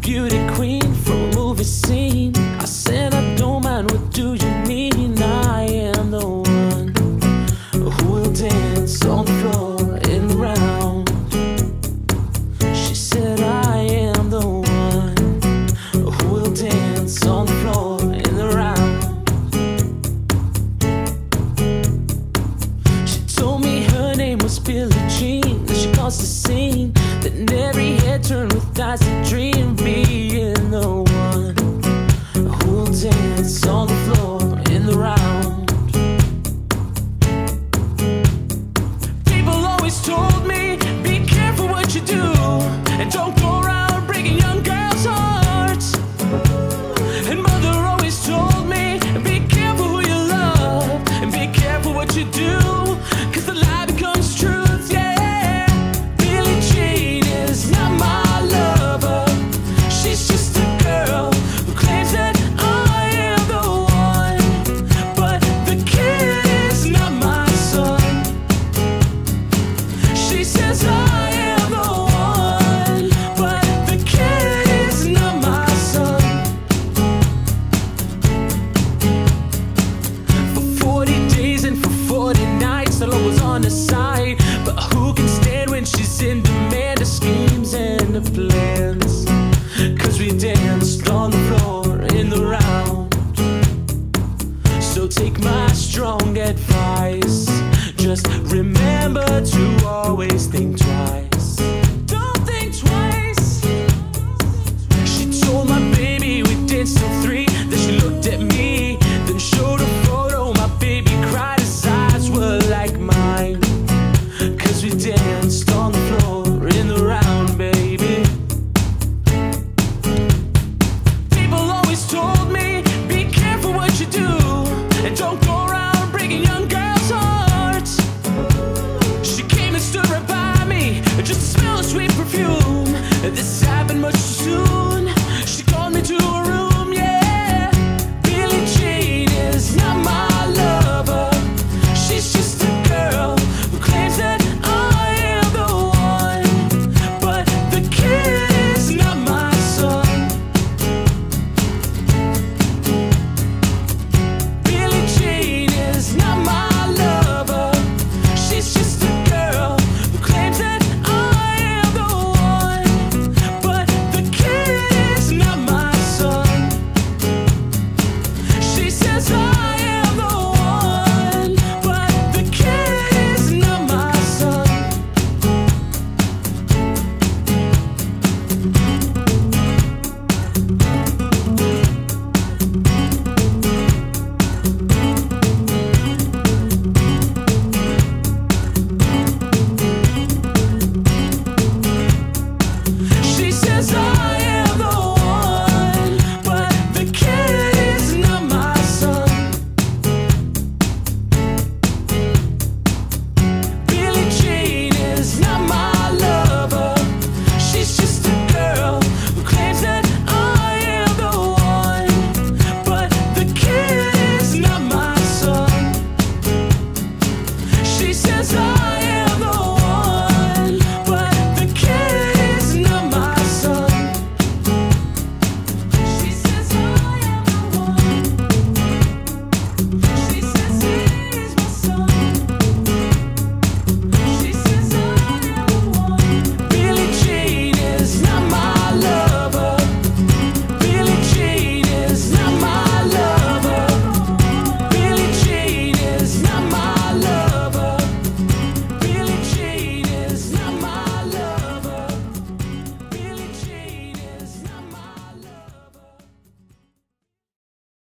beauty queen from a movie scene. I said I don't mind, what do you mean? I am the one who will dance on the floor in the round. She said I am the one who will dance on the floor in the round. She told me her name was Billie Jean, that she caused a scene, that in every head turned with eyes to dream, being the one who will dance on the floor in the round. People always told me, be careful what you do, and don't go around breaking young girls' hearts. And mother always told me, be careful who you love, and be careful what you do, 'cause the lie becomes truth, yeah. Billie Jean is not my lover, she's just a girl who claims that I am the one, but the kid is not my son. She says I am the one, but the kid is not my son. For 40 days and for 40 nights, the Lord was on her side, but who can stand when she's in demand of schemes and of plans? 'Cause we danced on the floor in the round. So take my strong advice, just remember to always think twice. Don't think twice. She told my baby we danced till 3, then she looked at me, then showed a photo. My baby cried, his eyes were like mine, 'cause we danced on the floor in the round, baby. People always told me, be careful what you do, and don't go around breaking young girls' hearts. She came and stood right by me, just to smell a sweet perfume. This happened much too soon.